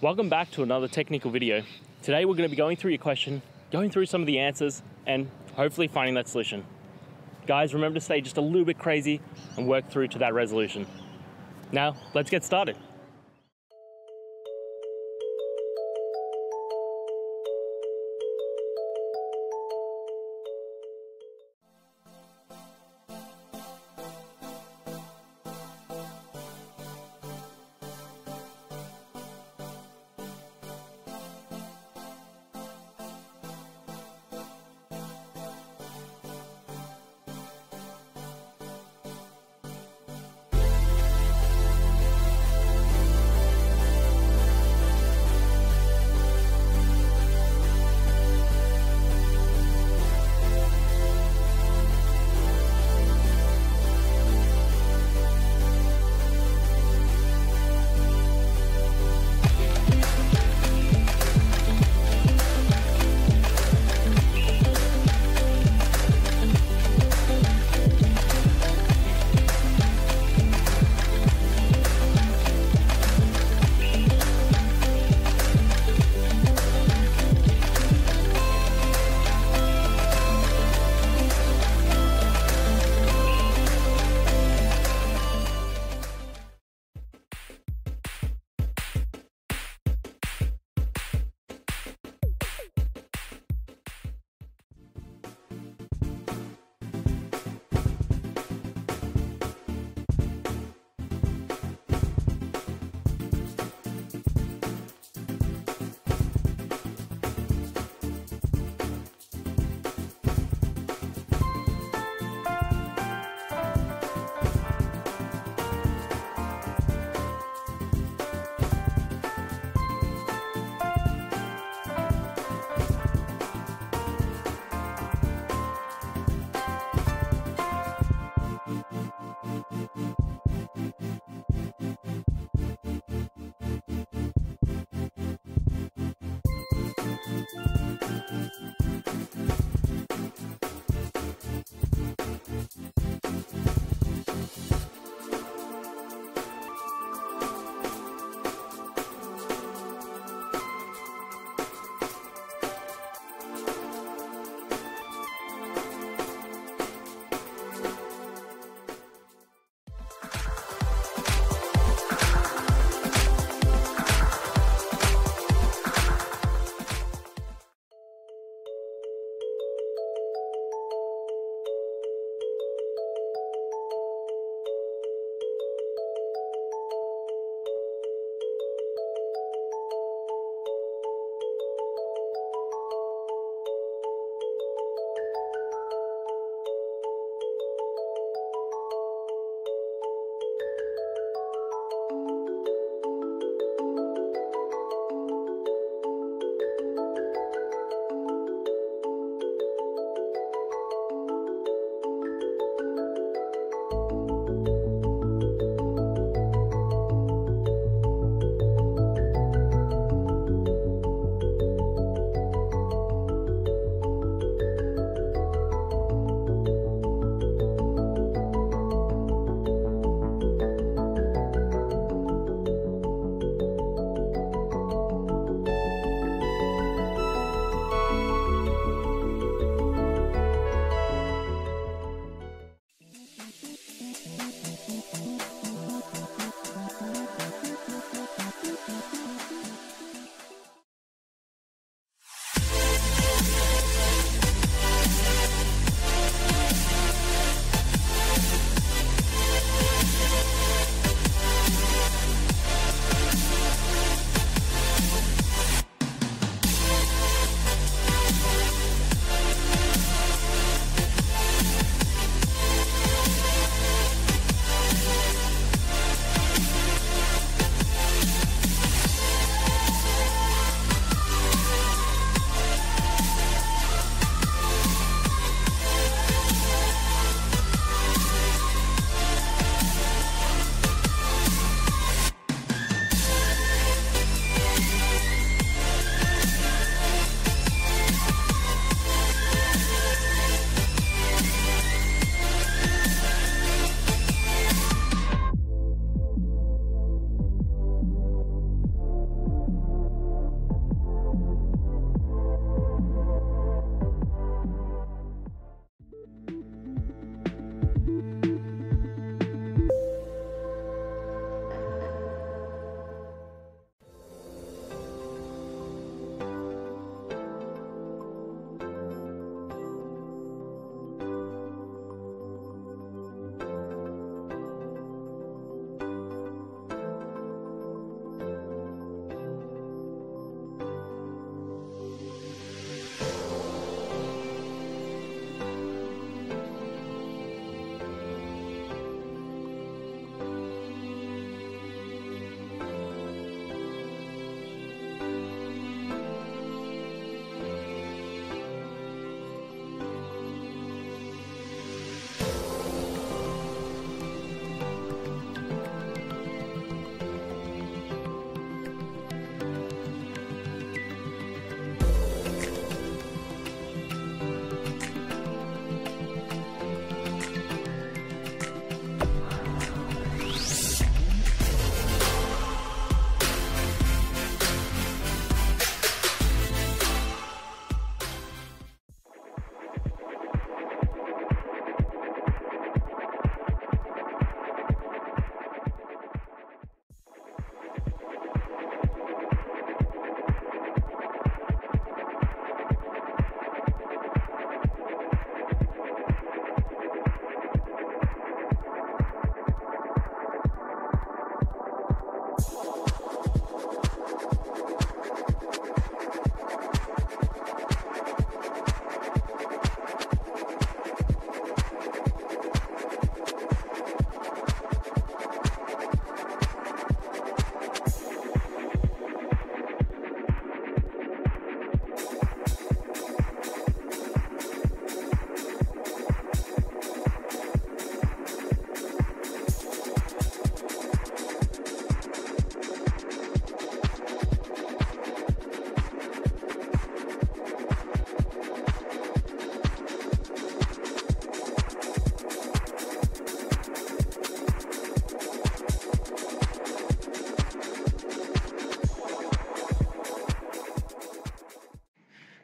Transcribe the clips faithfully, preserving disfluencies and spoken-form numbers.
Welcome back to another technical video. Today we're going to be going through your question, going through some of the answers, and hopefully finding that solution. Guys, remember to stay just a little bit crazy and work through to that resolution. Now, let's get started.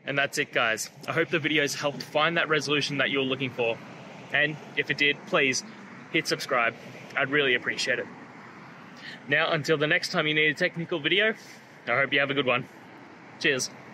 And that's it, guys. I hope the videos helped find that resolution that you're looking for. And if it did, please hit subscribe. I'd really appreciate it. Now, until the next time you need a technical video, I hope you have a good one. Cheers.